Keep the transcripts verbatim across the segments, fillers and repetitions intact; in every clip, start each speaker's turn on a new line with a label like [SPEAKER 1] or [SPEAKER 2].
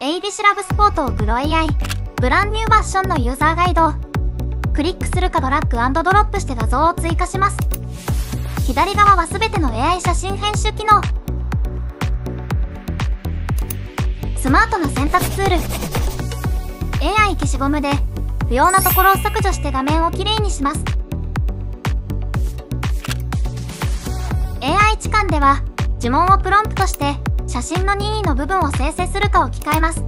[SPEAKER 1] ネイビシラブスポートプロ エーアイ ブランニューバッションのユーザーガイド。クリックするかドラッグ&ドロップして画像を追加します。左側は全ての エーアイ 写真編集機能。スマートな選択ツール。エーアイ 消しゴムで不要なところを削除して画面をきれいにします。エーアイ 置換では呪文をプロンプトして写真の任意の部分を生成するか置き換えます。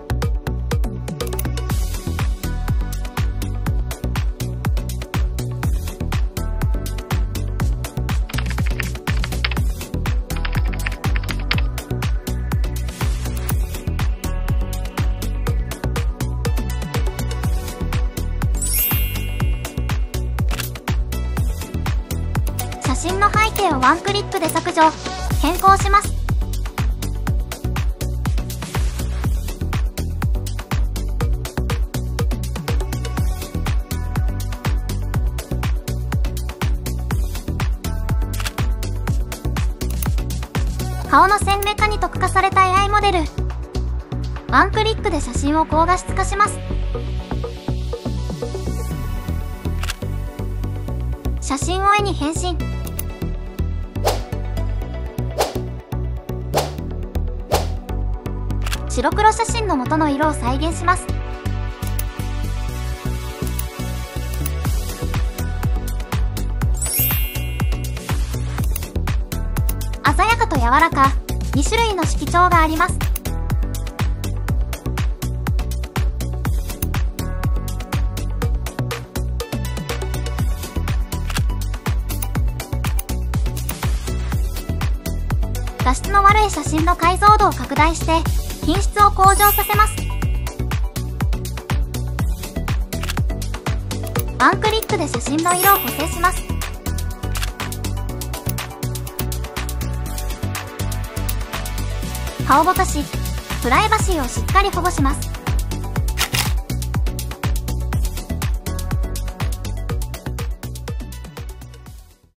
[SPEAKER 1] 写真の背景をワンクリックで削除、変更します。顔の鮮明化に特化された エーアイ モデル。ワンクリックで写真を高画質化します。写真を絵に変身。白黒写真の元の色を再現します。鮮やかと柔らか、に種類の色調があります。画質の悪い写真の解像度を拡大して品質を向上させます。ワンクリックで写真の色を補正します。顔ぼかし、プライバシーをしっかり保護します。